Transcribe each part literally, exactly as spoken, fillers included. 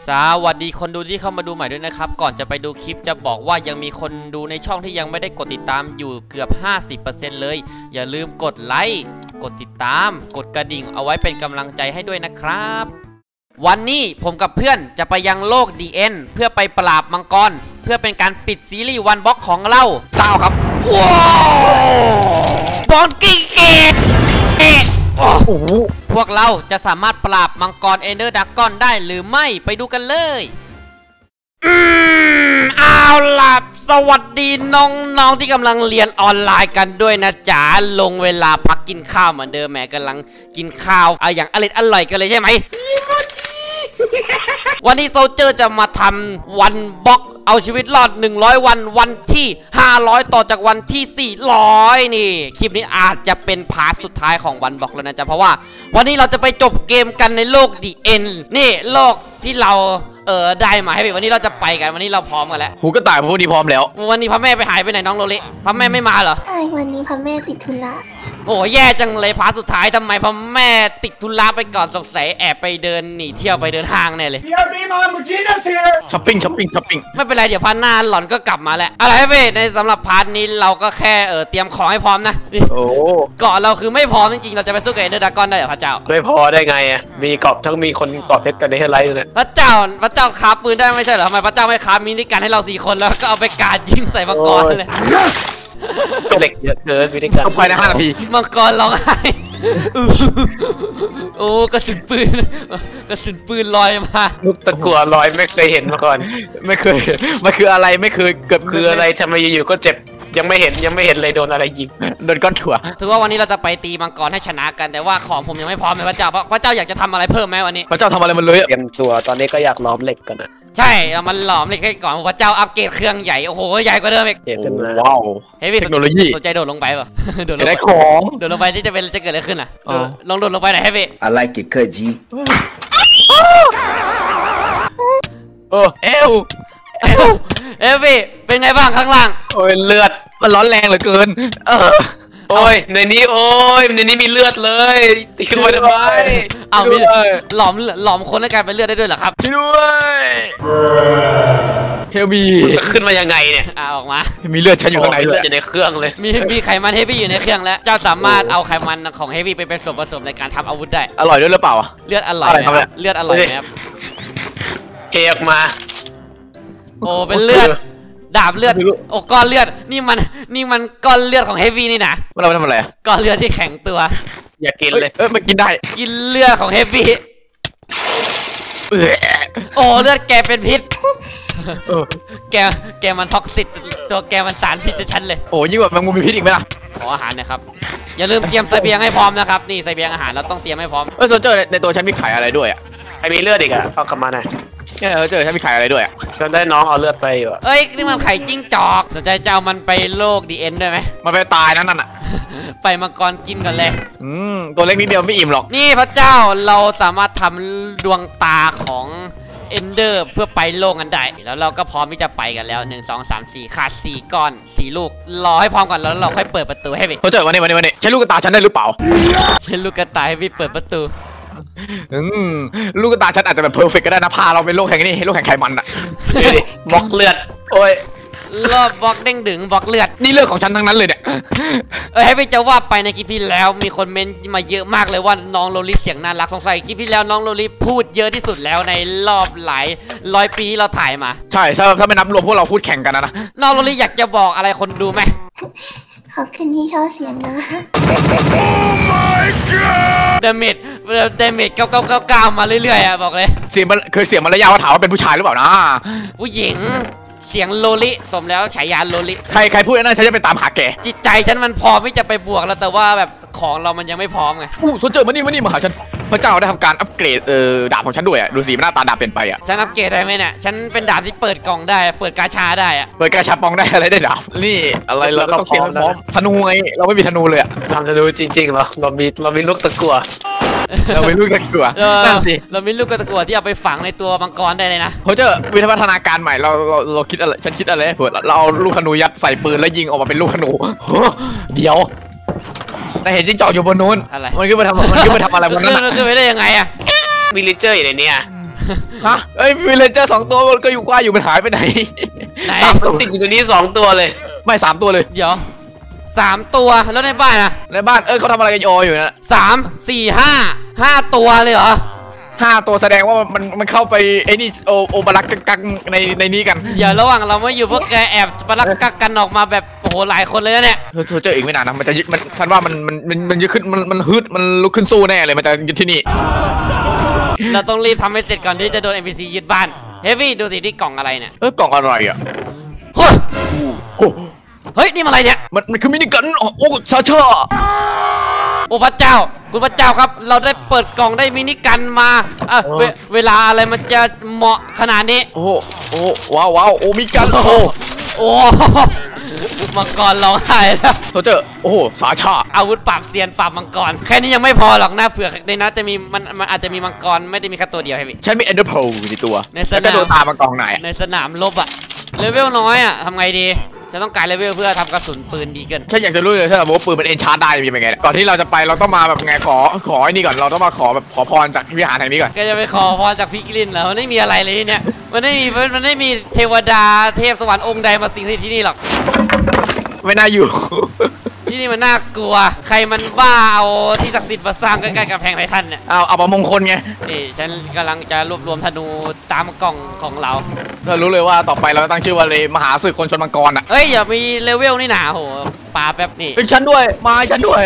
สวัสดีคนดูที่เข้ามาดูใหม่ด้วยนะครับก่อนจะไปดูคลิปจะบอกว่ายังมีคนดูในช่องที่ยังไม่ได้กดติดตามอยู่เกือบ ห้าสิบเปอร์เซ็นต์ เลยอย่าลืมกดไลค์กดติดตามกดกระดิ่งเอาไว้เป็นกำลังใจให้ด้วยนะครับวันนี้ผมกับเพื่อนจะไปยังโลก ดี เอ็น เพื่อไปปราบมังกรเพื่อเป็นการปิดซีรีส์วันบล็อกของเราเจ้าครับว้าวบอลกิ้งเกตพวกเราจะสามารถปราบมังกรเอนเดอร์ดักกอนได้หรือไม่ไปดูกันเลยอืมเอาล่ะสวัสดีน้องๆที่กำลังเรียนออนไลน์กันด้วยนะจ๊ะลงเวลาพักกินข้าวเหมือนเดิมแหมกำลังกินข้าวเอาอย่างอร่อยอร่อยกันเลยใช่ไหม วันนี้โซลเจอร์จะมาทำวันบล็อกเอาชีวิตรอดหนึ่งร้อยวันวันที่ห้าร้อยต่อจากวันที่สี่ร้อยนี่คลิปนี้อาจจะเป็นพาร์ทสุดท้ายของวันบล็อกแล้วนะจ๊ะเพราะว่าวันนี้เราจะไปจบเกมกันในโลก ดี เอ็น นี่โลกที่เราเออได้มาให้วันนี้เราจะไปกันวันนี้เราพร้อมกันแล้วหูก็ตายพวกนี้พร้อมแล้ววันนี้พ่อแม่ไปหายไปไหนน้องโรลิพ่อแม่ไม่มาเหรอใช่วันนี้พ่อแม่ติดธุระโอ้แย่จังเลยพาร์ทสุดท้ายทำไมพ่อแม่ติดธุระไปก่อนสงสัยแอบไปเดินหนีเที่ยวไปเดินห้างแน่เลยช้อปปิ้งช้อปปิ้งช้อปปิ้งไม่เป็นไรเดี๋ยวพาร์ทหน้าหล่อนก็กลับมาแล้วอะไรเว้ยในสำหรับพาร์ทนี้เราก็แค่เออเตรียมของให้พร้อมนะโอ้เกาะเราคือไม่พร้อมจริงๆเราจะไปสู้กับเอเดอร์ดากอนได้หรอพระเจ้าไม่พอได้ไงอ่ะมีเกาะทั้งมีคนเกาะเพชรกันในเฮลัยเนี่ยพระเจ้าพระเจ้าคาบปืนได้ไม่ใช่เหรอทำไมพระเจ้าไม่คาบมินิกันให้เราสี่คนแล้วก็เอาไปกาดยิงใส่มังกรเลยเด็กเยอะเกินมินิกันไปในห้านาทีมังกรร้องไห้โอ้กระสุนปืนกระสุนปืนลอยมาลูกตะกั่วลอยไม่เคยเห็นมาก่อนไม่เคยมันคืออะไรไม่เคยเกิดคืออะไรทำไมอยู่ๆก็เจ็บยังไม่เห็นยังไม่เห็นเลยโดนอะไรยิงโดนก้อนถั่วถือว่าวันนี้เราจะไปตีมังกรให้ชนะกันแต่ว่าของผมยังไม่พร้อมเลยพระเจ้าเพราะพระเจ้าอยากจะทำอะไรเพิ่มไหมวันนี้พระเจ้าทำอะไรมันเลยเตรียมตัวตอนนี้ก็อยากล้อมเหล็กกันนะใช่เรามันหลอมเหล็กให้ก่อนพระเจ้าอัปเกรดเครื่องใหญ่โอ้โหใหญ่กว่าเดิมอีกว้าวเฮ้ยเทคโนโลยีสนใจโดดลงไปป่ะโดดลงไปของโดดลงไปที่จะเป็นจะเกิดอะไรขึ้นอ่ะลองโดดลงไปหน่อยเฮ้ย I like it เคยจีโอ้เอลเอลเอลพี่เป็นไงบ้างข้างล่างโอ้ยเลือดมันร้อนแรงเหลือเกินเออโอ้ยในนี้โอ้ยในนี้มีเลือดเลยตีขึ้นมาทำไมเอามีหลอมหลอมคนให้กลายเป็นเลือดได้ด้วยเหรอครับช่วยด้วยเฮลบีขึ้นมายังไงเนี่ยเอาออกมามีเลือดฉันอยู่ข้างในเลือดอยู่ในเครื่องเลยมีมีไขมันเฮฟวี่อยู่ในเครื่องแล้วเจ้าสามารถเอาไขมันของเฮฟวี่ไปเป็นส่วนผสมในการทำอาวุธได้อร่อยด้วยหรือเปล่าเลือดอร่อยไหมครับเลือดอร่อยไหมครับเทออกมาโอ้เป็นเลือดดาบเลือดโอ้ก้อนเลือดนี่มันนี่มันก้อนเลือดของเฮฟวี่นี่นะเราไปทำอะไรก้อนเลือดที่แข็งตัวอยากกินเลยเออมันกินได้กินเลือดของเฮฟวี่โอ้เลือดแกเป็นพิษแกแกมันท็อกซิตตัวแกมันสารพิษจะชั้นเลยโอ้ยิ่งกว่าแมงมุมมีพิษอีกไหมล่ะขออาหารนะครับอย่าลืมเตรียมเสบียงให้พร้อมนะครับนี่เสบียงอาหารเราต้องเตรียมให้พร้อมเออโซเจอร์ในตัวฉันมีไข่อะไรด้วยอ่ะใครมีเลือดอีกอ่ะเอากลับมาหน่อยเนี่ยเออเจอฉันมีไข่อะไรด้วยอ่ะฉันได้น้องเอาเลือดไปอยู่เอ้ยนี่มันไข่จิ้งจอกสนใจเจ้ามันไปโลก ดี เอ็น ด้วยไหมมันไปตายนั่นน่ะไปมังกรกินกันเลยอืมตัวเล็กนิดเดียวไม่อิ่มหรอกนี่พระเจ้าเราสามารถทำดวงตาของเอนเดอร์เพื่อไปโลกกันได้แล้วเราก็พร้อมที่จะไปกันแล้วหนึ่ง สอง สาม สี่ขาดสี่ก้อนสี่ลูกรอให้พร้อมก่อนแล้วเราค่อยเปิดประตูให้พี่เขาเจอวันนี้วันนี้วันนี้ใช้ลูกตาฉันได้หรือเปล่าใช้ลูกตาให้พี่เปิดประตูอืมลูกตาฉันอาจจะแบบเพอร์เฟกต์ก็ได้นะพาเราเป็นโลกแห่งนี้โลกแห่งไขมันอ่ะบล็อกเลือดโอ้ยรอบบล็อกเด้งดึงบล็อกเลือดนี่เรื่องของฉันทั้งนั้นเลยเนี่ยเออให้พี่จะว่าไปในคลิปที่แล้วมีคนเมนต์มาเยอะมากเลยว่าน้องโรลิเสียงน่ารักสงสัยคลิปที่แล้วน้องโรลิพูดเยอะที่สุดแล้วในรอบหลายร้อยปีเราถ่ายมาใช่ถ้าถ้าไม่นับรวมพวกเราพูดแข่งกันนะน้องโรลิอยากจะบอกอะไรคนดูไหมขอบคุณที่ชอบเสียงนะเดเมจเดเมจเก้าเก้าเก้าเก้ามาเรื่อยๆอ่ะบอกเลยเสียงมันเคยเสียงมันระยะว่าถามว่าเป็นผู้ชายหรือเปล่านะผู้หญิงเสียงโลลิสมแล้วฉายาโลลิใครใครพูดนั่นฉันจะไปตามหาแกจิตใจฉันมันพร้อมที่จะไปบวกแล้วแต่ว่าแบบของเรามันยังไม่พร้อมไงอู้สนเจอมานี่มานี่มาหาฉันพระเจ้าได้ทำการอัปเกรดเอ่อดาบของฉันด้วยอ่ะดูสิหน้าตาดาบเปลี่ยนไปอ่ะฉันอัปเกรดได้ไหมเนี่ยฉันเป็นดาบที่เปิดกล่องได้เปิดกาชาได้อ่ะเปิดกาชาปองได้อะไรได้ดาบนี่อะไรเราต้องเตรียมพร้อมธนูไงเราไม่มีธนูเลยอ่ะทำธนูจริงๆเหรอเรามีเรามีลูกตะกั่วเรามีลูกตะกั่วนั่นสิเรามีลูกตะกั่วที่เอาไปฝังในตัวมังกรได้เลยนะเขาจะวิวัฒนาการใหม่เราเราเราคิดอะไรฉันคิดอะไรเผื่อเราเอาลูกธนูยัดใส่ปืนแล้วยิงออกมาเป็นลูกธนูเดี๋ยวแต่เห็นจิ้งจอกอยู่บนนู้นอะไรมันขึ้นมาทำมันขึ้นมาทำอะไรบนนั้นมันขึ้นไปได้ยังไงอะวิลเลเจอร์อยู่ในนี้ฮะเอ้ยวิลเลเจอร์สองตัวมันก็อยู่กว่าอยู่มันหายไปไหนไหนสามตัวติดอยู่ตรงนี้สองตัวเลยไม่สามตัวเลยเดี๋ยวสามตัวแล้วในบ้านอะในบ้านเอ้ยเขาทำอะไรกันโออยู่นะสามสี่ห้าห้าตัวเลยเหรอห้าตัวแสดงว่ามันมันเข้าไปไอ้นี่โอโอบารักกักในในนี้กันเดี๋ยวระหว่างเราไม่อยู่พวกแกแอบปลักกักกันออกมาแบบโอ้โหหลายคนเลยนะเนี่ยเธอเจออีกไม่นานนะมันจะยึดมันฉันว่ามันมันมันมันยึดขึ้นมันมันฮึดมันลุกขึ้นสู้แน่เลยมันจะยึดที่นี่เราต้องรีบทำให้เสร็จก่อนที่จะโดน เอ็ม พี ซี ยึดบ้านเฮฟวี่ดูสิที่กล่องอะไรเนี่ยเออกล่องอะไรอ่ะเฮ้ยโอ้เฮ้ยนี่มันอะไรเนี่ยมันมันคือมินิกันโอ้โอ้ชาชาโอ้พระเจ้าคุณพระเจ้าครับ เราได้เปิดกล่องได้มินิกันมาเอ่ะเวเวลาอะไรมันจะเหมาะขนาดนี้โอ้โอ้ว้าวว้าวโอ้มิกันโอ้โอ้มังกรร้องไห้แล้วเธอเจอโอ้โหสาชาอาวุธปราบเซียนปราบมังกรแค่นี้ยังไม่พอหรอกนะเผื่อในนั้นจะมีมันมันอาจจะมีมังกรไม่ได้มีแค่ตัวเดียวให้พี่ฉันมีเอนเดอร์โพลในตัวในสนามแล้วก็โดนตามมากองไหนในสนามรบอะเลเวลน้อยอะทำไงดีจะต้องการเลเวลเพื่อทำกระสุนปืนดีเกินฉันอยากจะรู้เลยถ้าสมมติว่าปืนมันเอนชาร์ได้จะเป็นไงก่อนที่เราจะไปเราต้องมาแบบไงขอขอไอ้นี่ก่อนเราต้องมาขอแบบขอพรจากวิหารแห่งนี้ก่อนก็จะไปขอพรจากพี่กลินเหรอมันไม่มีอะไรเลยเนี่ยมันไม่มีมันไม่มีเทวดาเทพสวรรค์องค์ใดมาสิงที่นี่หรอกไม่น่าอยู่ที่นี่มันน่ากลัวใครมันบ้าเอาที่ศักดิ์สิทธิ์มาสร้างใกล้ๆกับแพงไททันเนี่ยเอาเอาประมงคลไงนี่ฉันกำลังจะรวบรวมธนูตามกล่องของเราเรารู้เลยว่าต่อไปเราตั้งชื่อว่าเลยมหาศึกคนชนมังกรอ่ะเอ้ยอย่ามีเลเวลนี่หนาโหปาแป๊บนี่เป็นฉันด้วยมาฉันด้วย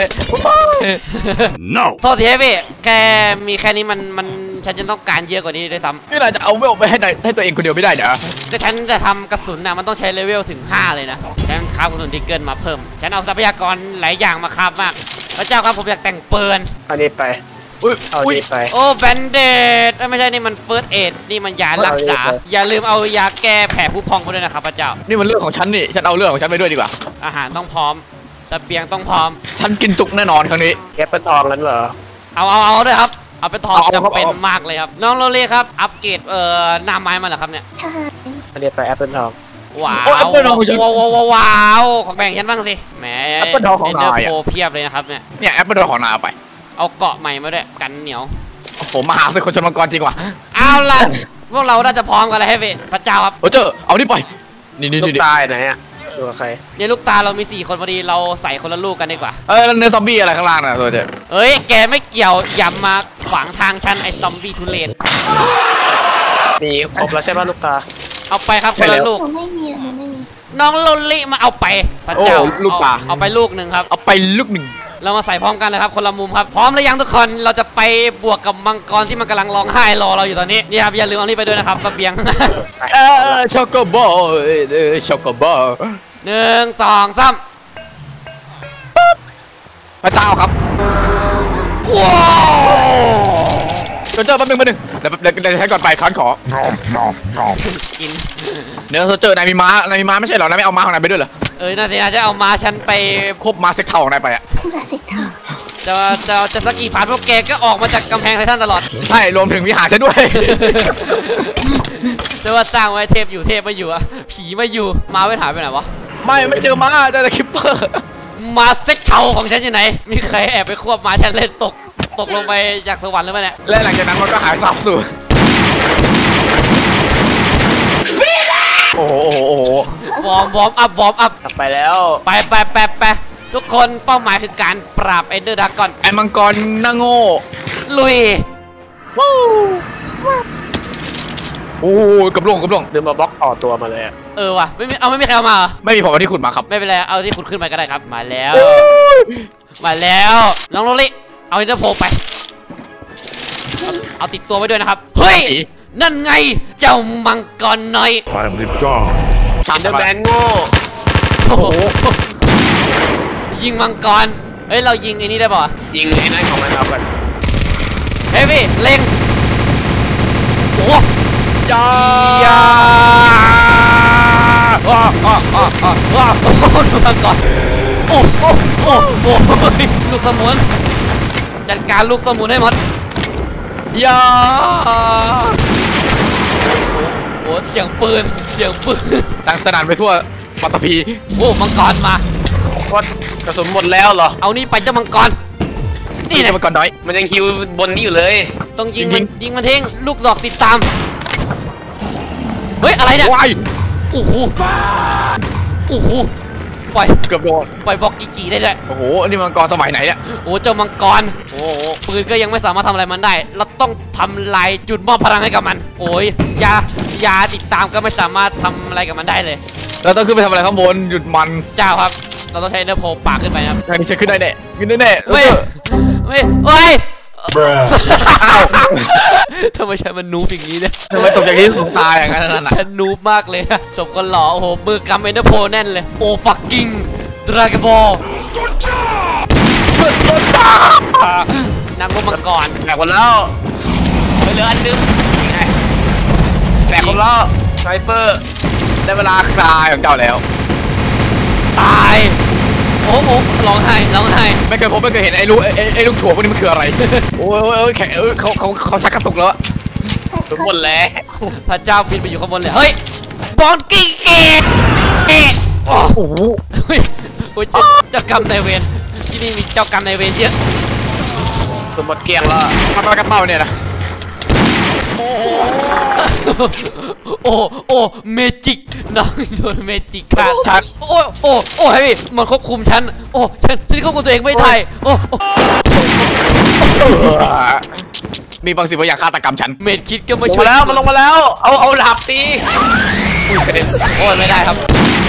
No. โทษทีพี่แกมีแค่นี้มันมันฉันจะต้องการเยอะกว่านี้ด้วยซ้นี่นายจะเอาเวลไปให้ได้ให้ตัวเองคนเดียวไม่ได้เหรอำแต่ฉันจะทำกระสุนนะมันต้องใช้เลเวลถึงห้าเลยนะฉันคราฟกระสุนดิเกิลมาเพิ่มฉันเอาทรัพยากรหลายอย่างมาคราฟมากพระเจ้าครับผมอยากแต่งปืนเอานี้ไปอุ้ยเอาอุ้ยนี้ไปโอ้แบนเดดไม่ใช่นี่มันเฟิร์สเอดนี่มันยารักษาเอาเลยอย่าลืมเอายาแก้แผลผู้พองไปด้วยนะครับพระเจ้านี่มันเรื่องของฉันนี่ฉันเอาเรื่องของฉันไปด้วยดีกว่าอาหารต้องพร้อมเสเปียงต้องพร้อมฉันกินจุกแน่นอนครั้งนี้แกเป็นทองกันเหรอเอาเอาเอาด้วยครับเอาไปทองเอาเอาจำเป็นเอามากเลยครับน้องโรเล่ครับอัปเกรดเอ่อหน้าไม้มาเหรอครับเนี่ยใช่อันนี้ไปแอปเปิลทองว้าวโอ้ยแอปเปิ้ลทองของฉันว้าวว้าวว้าวว้าวของแบ่งฉันบ้างสิแหมแอปเปิ้ลทองของเดอร์นายอะโพเพียบเลยนะครับเนี่ยเนี่ยแอปเปิลทองของนายเอาไปเอาเกาะใหม่มาด้วยกันเหนียวโอ้โหมหาศึกคนชนมังกรจริงว่ะเอาล่ะพวกเราน่าจะพร้อมกันแล้วให้เวพระเจ้าครับโอ้เจอเอานี่ไปนี่นี่ลูกนี่ตายไหนอ่ะดูกับใครเนี่ยลูกตาเรามีสี่คนพอดีเราใส่คนละลูกกันดีกว่าเออแล้วเนื้อซอมบี้อะไรข้างล่างน่ะตัวเจ๊เอ้ยแกไม่เกี่ยวอย่ามาขวางทางฉันไอ้ซอมบี้ทุเรศมีครบแล้วใช่ป่ะลูกตาเอาไปครับคนละลูกหนูไม่มีอ่ะหนูไม่มีน้องโลลิมาเอาไปพระโอ้เจ้าลูกปลาเอาเอาไปลูกหนึ่งครับเอาไปลูกหนึ่งเรามาใส่พร้อมกันเลยครับคนละมุมครับพร้อมหรือยังทุกคนเราจะไปบวกกับมังกรที่มันกำลังร้องไห้รอเราอยู่ตอนนี้นี่ครับอย่าลืมเอานี่ไปด้วยนะครับเสเบียงเออช็อกโกบอลเออช็อกโกบอลหนึ่งสองสามพระเจ้าครับว้าวเจอเจอแป๊บนึงแป๊บนึงเดี๋ยวเดี๋ยวเดี๋ยวให้ก่อนไปค้อนขอกินเดี๋ยวเจอนายมีม้านายมีม้าไม่ใช่เหรอนายไม่เอาม้าของนายไปด้วยเหรอเอ้ยน่าสินะจะเอามาฉันไปครบม้าเซ็กเท่าของนายไปอ่ะแบบสิทองจะจะจะสักกี่ผ่านพวกแกก็ออกมาจากกำแพงไททันตลอดใช่รวมถึงวิหารฉันด้วยจะว่าสร้างไว้เทพอยู่เทพไม่อยู่อะผีไม่อยู่มาไว้ถ่ายไปไหนวะไม่ไม่เจอม้าเจอแต่คิปเปอร์มาเซ็กเทาของฉันอยู่ไหนมีใครแอบไปควบมาฉันเล่นตกตกลงไปจากสวรรค์หรือเปล่าเนี่ยและหลังจากนั้นมันก็หายสาบสูญโอ้โหโอ้โหโอ้โหวอร์มวอร์มอัพวอร์มอัพกลับไปแล้วไปไปไปไปทุกคนเป้าหมายคือการปราบเอนเดอร์ดากอนไอ้มังกรหน้าโง่ลุยโอ้โหกับลงกับลงดึงมาบล็อกต่อตัวมาเลยอ่ะเออว่ะไม่มีเอาไม่มีใครเอามาเหรอไม่มีผมที่ขุดมาครับไม่เป็นไรเอาที่ขุดขึ้นมาก็ได้ครับมาแล้ว มาแล้วน้องโรลิเอาอินเตอร์โพลไปเอาเอาติดตัวไว้ด้วยนะครับเฮ้ยนั่นไงเจ้ามังกรน้อย Time to job. อินเดอร์แมนโง่โอ้โหยิงมังกรเฮ้ยเรายิงไอ้นี่ได้ป่ะยิงไอ้นั่นของมันเอากันเฮ้ยพี่เล็งโอ้โหยายาว้าวว้าวว้าวว้าวว้าวดูมังกรโอ้โอ้โอ้โอ้ลูกสมุนจัดการลูกสมุนให้หมดยาโอ้เสียงปืนเสียงปืนดังสนั่นไปทั่วปัตตภีโอ้มังกรมาวัดกระสุนหมดแล้วเหรอเอานี่ไปเจ้ามังกรนี่นี่นะนะมังกรน้อยมันยังฮิวบนนี้อยู่เลยต้องยิงมันยิงมันทิ้งลูกดอกติดตามเฮ้ยอะไรเนี่ยว้ายโอ้โหโอ้โหปล่อยเกือบโดนปล่อยบล็อกกี่กี่ได้เลยโอ้โหอันนี้มังกรสมัยไหนเนี่ยโอ้เจ้ามังกรโอ้โหปืนก็ยังไม่สามารถทำอะไรมันได้เราต้องทำลายจุดมอบพลังให้กับมันโอ้ยยายาติดตามก็ไม่สามารถทำอะไรกับมันได้เลยเราต้องขึ้นไปทำอะไรข้างบนหยุดมันเจ้าครับเราต้องใช้เนื้อโพปากขึ้นไปครับอันนี้จะขึ้นได้แน่ขึ้นได้แน่ไม่ไม่เฮ้ยอ้าวทำไมฉันมันนูบอย่างนี้เนี่ยทำไมตกอย่างนี้สูงตายอย่างนั้นน่ะฉันนูบมากเลยอะสมคนหล่อโอ้โหมือกำเอ็นเตอร์โพแน่นเลยโอ้ฟักกิ้งดราก้อนบอลนางรบมังกรแตกหมดแล้วไปเหลืออันนึงแตกหมดแล้วไซเปอร์ได้เวลาคลายของเจ้าแล้วตายโอ้โหร้องไห้ร้องไห้ไม่เคยพบไม่เคยเห็นไอ้ลูกไอ้ไอ้ลูกถั่วพวกนี้มันคืออะไรโอ้ยโอ้ยโอ้ยแขกเอ้ยเขาเขาเขาชักกระตุกแล้วทุกคนแล้วพระเจ้าบินไปอยู่ข้างบนเลยเฮ้ยบอลกิ้งเกตเกตโอ้โอ้โหเฮ้ยโอ้ยเจ้าเจ้ากรรมนายเวรที่นี่มีเจ้ากรรมนายเวรเยอะสมบัติเกลี้ยงแล้วมาปากกระเป๋าเนี่ยนะโอ้โอ้เมจิกน้องโดนเมจิกขาดชักโอ้โอ้โอ้เฮ้ยมันควบคุมฉันโอ้ฉันฉันควบคุมตัวเองไม่ได้โอ้มีบางสิ่งบางอย่างฆาตกรรมฉันเมดคิดก็ไม่ลงช่วมาย แล้วมันลงมาแล้วเอาเอาดาบตีอุ้ยกระเด็นโอ้ยไม่ได้ครับ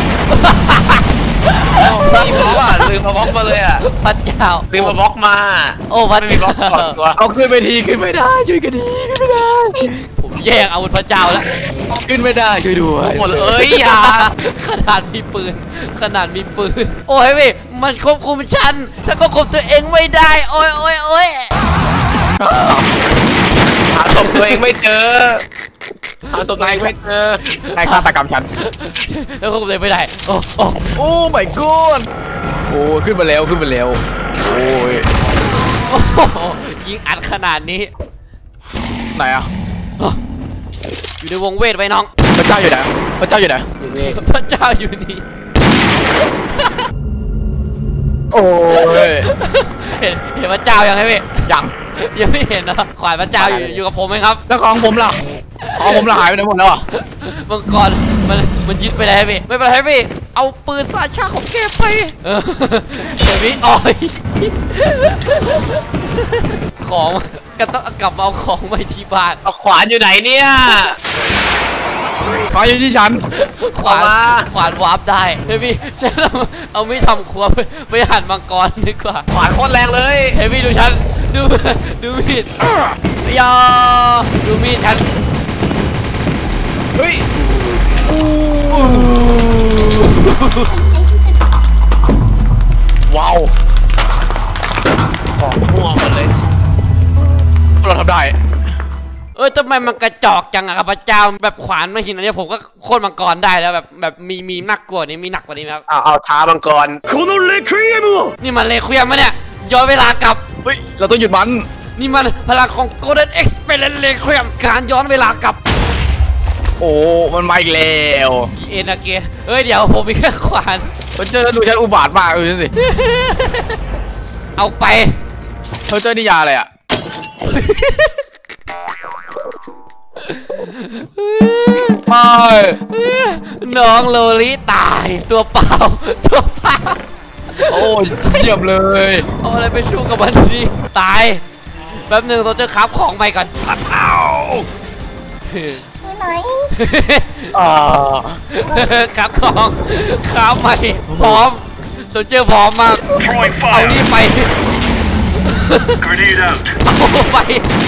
นี่บล็อกอ่ะลืมมาบล็อกมาเลยอ่ะพระเจ้าลืมมาบล็อกมาโอ้พระไม่มีบล็อกเจ้าก่อนตัวเอาขึ้นไปทีขึ้นไม่ได้ช่วยกันดีขึ้นไม่ได้ผมแย่งอาวุธพระเจ้าแล้วขึ้นไม่ได้ช่วยด้วยหมดเลยเอ้ยอย่าขนาดมีปืนขนาดมีปืนโอ้ยพี่มันควบคุมฉันฉันควบคุมตัวเองไม่ได้โอ้ยโอ้ยโอ้ยหาศพตัวเองไม่เจอหาศพตัวเองไม่เจอใครฆาตกรรมฉันแล้วควบคุมตัวเองไม่ได้โอ้โอ้โอ้ my god โอ้ขึ้นมาแล้วขึ้นมาแล้วโอ้ยโอ้โหยิงอัดขนาดนี้ไหนอ่ะอยู่ในวงเวทไว้น้องพระเจ้าอยู่ไหนพระเจ้าอยู่ไหนพระเจ้าอยู่นี่โอ้ยเห็นเห็นพระเจ้ายังไงพี่ยังยังไม่เห็นนะขวานพระเจ้าอยู่อยู่กับผมไหมครับแล้วของผมล่ะของผมล่ะหายไปไหนหมดแล้วอ่ะเมื่อก่อนมันมันยึดไปแล้วพี่ไม่เป็นไรพี่เอาปืนซาชาของแกไปเออเดี๋ยวพี่อ้อยของก็ต้องกลับมาเอาของไปที่บ้านเอาขวานอยู่ไหนเนี่ยขออยู่ที่ฉันขวานเอามาขวานวาร์ปได้เฮ้ยพี่ฉันเอาเอาไม่ทำครัวไปไปหั่นมังกรดีกว่าขวานโคตรแรงเลยเฮ้ยพี่ดูฉันดูดูมีดยาดูมีดฉันเฮ้ยว้าวของม่วงหมดเลยเราทำได้เออทำไมมันกระจอกจังอะครับพระเจ้าแบบขวานมาหินอันนี้ผมก็โค่นมังกรได้แล้วแบบแบบมีมีหนักกว่านี้มีหนักกว่านี้ไหมครับเอาเอาท้ามังกรこのレクイエムをนี่มันเลควียมมะเนี่ยย้อนเวลากลับเฮ้ยเราต้องหยุดมันนี่มันพลังของ Golden Experience เลควียมการย้อนเวลากลับโอ้มันมาอีกแล้วเอ็นเกนเฮ้ยเดี๋ยวผมมีแค่ขวานเธอจะดูฉันอุบาทมากเลยสิเอาไปเธอเจอนิยาอะไรอ่ะ ไม่น้องโลลิตายตัวเปล่าตัวเปล่าโอ้ยเยี่ยมเลยเอาอะไรไปสู้กับมันดีตายแป๊บหนึ่งเราจะคับของใหม่ก่อนคือไหนอ่าคับของคับใหม่พร้อมโซเจอร์พร้อมมาก Throwing เอา fire. นี่ไป Grenade out. เอาไป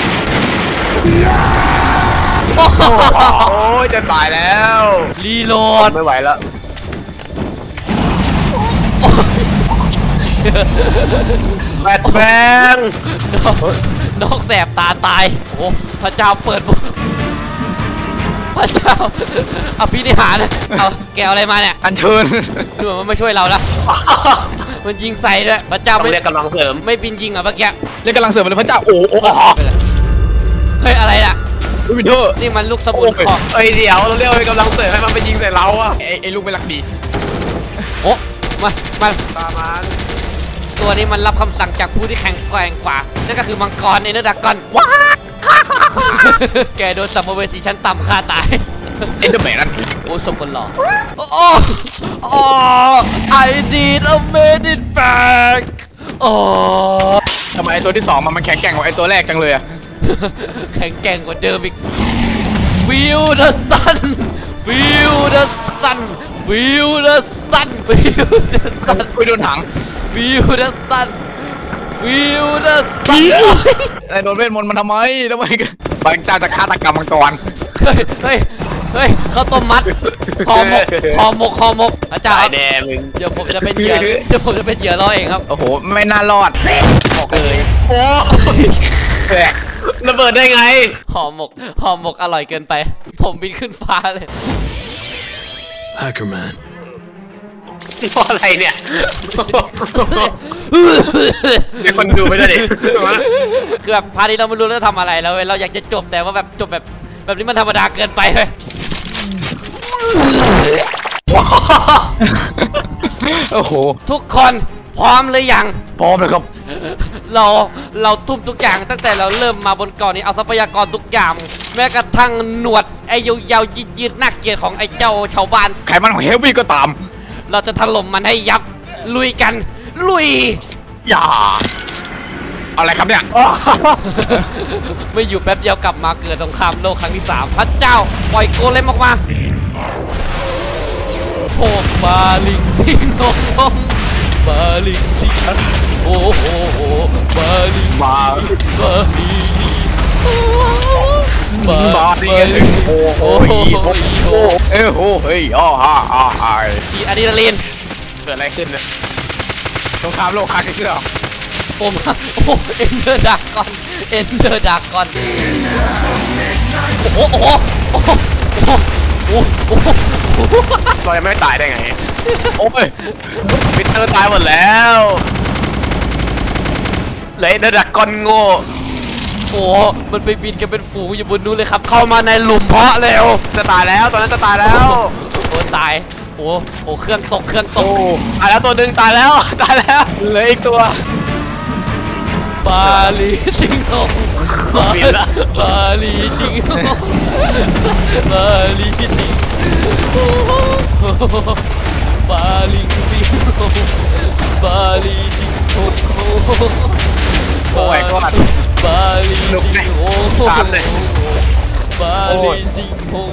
โอ้โหโอ้ยจะตายแล้วรีโหลดไม่ไหวแล้ว แบทแมนนกแสบตาตายโอ้พระเจ้าเปิดบุพระเจ้าเอาพินิหารเอาแกเอาอะไรมาเนี่ยอันเชิญดูเหมือนมันไม่ช่วยเราละมันยิงใส่ด้วยพระเจ้าต้องไม่เรียกกำลังเสริมไม่บินยิงเหรอ่ะเมื่อกี้เรียกกำลังเสริมมาเลยพระเจ้าโอ้โอ้เฮ้ยอะไรล่ะวินเทอร์นี่มันลูกสมุนของเอ้ยเดี๋ยวเราเรียกเป็นกำลังเสริมให้มันไปยิงใส่เราอะไอ้ไอ้ลูกไม่รักดีโอ้มามาตามมันตัวนี้มันรับคำสั่งจากผู้ที่แข็งแกร่งกว่านั่นก็คือมังกรเอเนอร์ดากอนว้าแกโดนสัมภเวสีชั้นต่ำฆ่าตายเอ็นเดอร์แมนนั่นโอ้สมคนหล่อโอ้โอ้ I need a minute back โอ้ทำไมไอตัวที่สองมันมันแข็งแกร่งกว่าไอตัวแรกจังเลยอะแข็งแกร่งกว่าเดิมอีก Feel the sun Feel the sun Feel the sun Feel the sun ไปโดนถัง Feel the sun Feel the sun ไอโดนเวทมนต์มันทำไมทำไมกันบางเจ้าจะฆาตกรรมมังกรเฮ้ยเฮ้ยเฮ้ยข้าวต้มมัดห่อหมกห่อหมกห่อหมกอาจารย์แดงมึงเดี๋ยวผมจะเป็นเหยื่อเดี๋ยวผมจะเป็นเหยื่อรอเองครับโอ้โหไม่น่ารอดบอกเลยโอ้ระเบิดได้ไงห่อหมกห่อหมกอร่อยเกินไป ผมบินขึ้นฟ้าเลย Hackerman. เพราะอะไรเนี่ยเดี๋ยวคนดูไม่ได้ดิคือแบบพาร์ทนี้เราไม่รู้เราทำอะไรแล้วเว้ยเราอยากจะจบแต่ว่าแบบจบแบบแบบนี้มันธรรมดาเกินไปเลยโอ้โหทุกคนพร้อมหรือยังพร้อมเลยครับเราเราทุ่มทุกอย่างตั้งแต่เราเริ่มมาบนเกาะนี้เอาทรัพยากรทุกอย่าง แม้กระทั่งหนวดไอ้ยาวๆยืดๆน่าเกลียดของไอ้เจ้าชาวบ้านไขมันของเฮฟวี่ก็ตามเราจะถล่มมันให้ยับลุยกันลุยอย่าอะไรครับเนี่ยไม่อยู่แป๊บเดียวกลับมาเกิดสงครามโลกครั้งที่สามพระเจ้าปล่อยโกเลมออกมาโอ้บาลิงสิงนงบาลิงสิงโอ้โหบาลิงมาบาลิงบาบาดีกันโอ้โหโอ้โหเอ้โหเฮ้ยอ้อฮ่าฮ่าฮ่าฉีดอะดรีนาลีนเกิดอะไรขึ้นเนี่ยสงครามโลกครั้งที่สองผมโอ้เอ็นเดอร์ดากอนเอ็นเดอร์ดากอนโอ้โหโอ้โหโอ้โหโอ้โหโอ้โหเรายังไม่ตายได้ไงโอ้ยมิเตอร์ตายหมดแล้วเลยเดอะกอนโง่โอ้มันไปบินกันเป็นฝูงอยู่บนนู้นเลยครับเข้ามาในหลุมเพาะเร็วจะตายแล้วตอนนั้นจะตายแล้วโอ้ตายโอ้โอ้เครื่องตกเครื่องตโอ้กตายแล้วตัวหนึ่งตายแล้วตายแล้วเหลืออีกตัวบาลีจิงโงบาบาลีจิงโงบาลีจิงบาลีจิงโงบาลีจิงโงโอ้ยก็บาลีจิงโงตามเลยบาลีจิงโง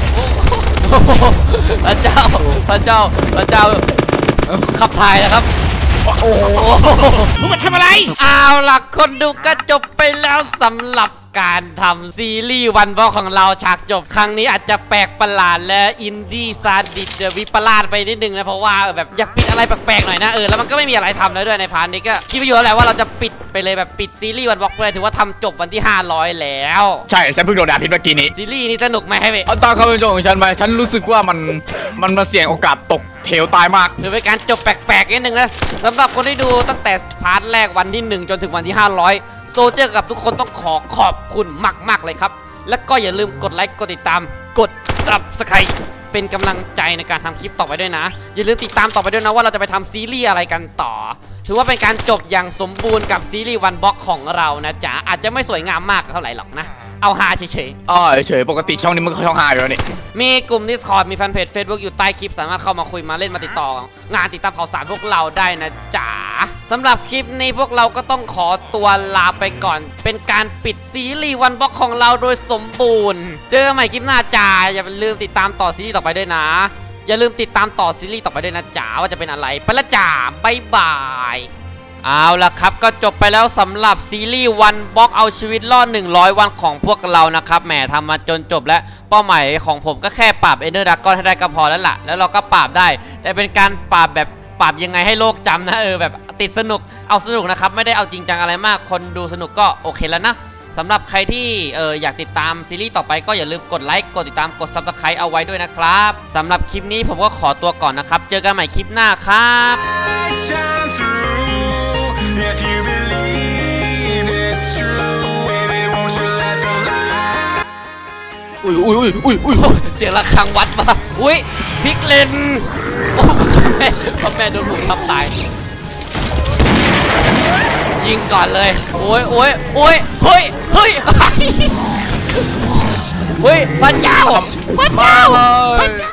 พระเจ้าพระเจ้าพระเจ้าขับถ่ายนะครับโอ้โหคุณมาทำอะไรเอาล่ะคนดูก็จบไปแล้วสำหรับการทำซีรีส์วันบล็อกของเราฉากจบครั้งนี้อาจจะแปลกประหลาดและอินดี้ซาดิสวิปลาสไปนิดนึงนะเพราะว่าแบบอยากปิดอะไรแปลกๆหน่อยนะเออแล้วมันก็ไม่มีอะไรทำแล้วด้วยในพาร์ทนี้ก็คิดไปอยู่แล้วแหละว่าเราจะปิดไปเลยแบบปิดซีรีส์วันบล็อกเลยถือว่าทำจบวันที่ห้าร้อยแล้วใช่ฉันเพิ่งโดนด่าพิษเมื่อกี้นี้ซีรีส์นี้สนุกไหมให้ไปเอาตามคำบรรยายของฉันไปฉันรู้สึกว่ามันมันมาเสี่ยงโอกาสตกเหวตายมากหรือเป็นการจบแปลกๆนิดนึงนะสำหรับคนที่ดูตั้งแต่พาร์ทแรกวันที่หนึ่งจนถึงวันที่ห้าร้อยโซเจอร์กับทุกคนต้องขอขอบคุณมากๆเลยครับแล้วก็อย่าลืมกดไลค์กดติดตามกด ซับสไครบ์ เป็นกำลังใจในการทำคลิปต่อไปด้วยนะอย่าลืมติดตามต่อไปด้วยนะว่าเราจะไปทำซีรีส์อะไรกันต่อถือว่าเป็นการจบอย่างสมบูรณ์กับซีรีส์วันบล็อกของเรานะจ๊ะอาจจะไม่สวยงามมากเท่าไหร่หรอกนะเอาฮาเฉยๆอ๋อเฉยปกติช่องนี้มันก็ช่องหาอยู่แล้วนี่มีกลุ่ม Discord มีแฟนเพจ Facebook อยู่ใต้คลิปสามารถเข้ามาคุยมาเล่นมาติดต่องานติดตามข่าวสารพวกเราได้นะจ๊ะสำหรับคลิปนี้พวกเราก็ต้องขอตัวลาไปก่อนเป็นการปิดซีรีส์วันบล็อกของเราโดยสมบูรณ์เจอกันใหม่คลิปหน้าจ้าอย่าลืมติดตามต่อซีรีส์ต่อไปด้วยนะอย่าลืมติดตามต่อซีรีส์ต่อไปด้วยนะจ๊ะว่าจะเป็นอะไรไปละจ้าบ๊ายบายเอาล่ะครับก็จบไปแล้วสำหรับซีรีส์วันบล็อกเอาชีวิตรอดหนึ่งร้อยวันของพวกเรานะครับแหมทำมาจนจบแล้วเป้าหมายของผมก็แค่ปราบเอเนอร์ดากอนให้ได้ก็พอแล้วล่ะแล้วเราก็ปราบได้แต่เป็นการปราบแบบปราบยังไงให้โลกจำนะเออแบบติดสนุกเอาสนุกนะครับไม่ได้เอาจริงจังอะไรมากคนดูสนุกก็โอเคแล้วนะสำหรับใครที่เอออยากติดตามซีรีส์ต่อไปก็อย่าลืมกดไลค์กดติดตามกด ซับสไครบ์ เอาไว้ด้วยนะครับสำหรับคลิปนี้ผมก็ขอตัวก่อนนะครับเจอกันใหม่คลิปหน้าครับ If you believe it's true, baby, won't you let the light อุ้ยอุ้ยอุ้ยอุ้ยอุ้ยเสียงระฆังวัดปะอุ้ยพลิกเลนโอ้พ่อแม่พ่อแม่โดนหลุมทับตายยิงก่อนเลยโอ้ยโอ้ยโอ้ยเฮ้ยเฮ้ยเฮ้ยพระเจ้าพระเจ้า